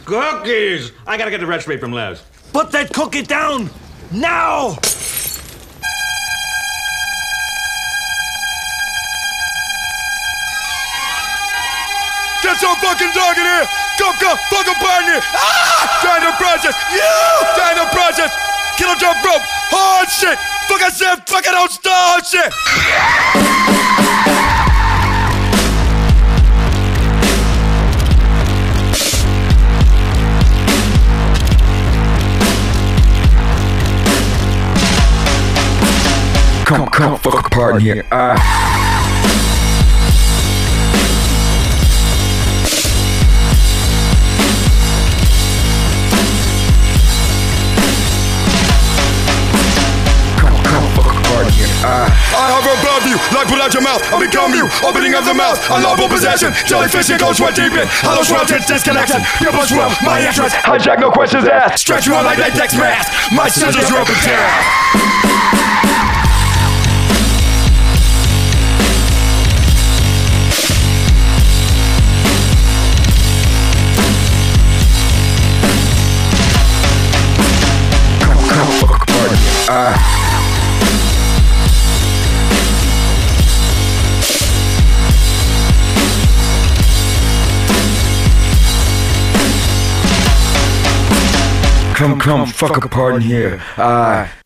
Cookies! I gotta get the recipe from Les. Put that cookie down! Now! Get some fucking dog in here! Come, fucking partner! Ah! Trying to process! You! Trying to process! Kill a jump rope! Hard shit! Fuck I said, fucking don't start shit! Come, fuck a part in here. I hover above you, like pull out your mouth, I become you, opening of the mouth, unlawful possession, jellyfish and gold sweat deep in, hollow sweltered disconnection, your blood swell, my interest, hijack no questions asked, stretch you out like latex mask, my scissors are open tear. Come, fuck a part in here.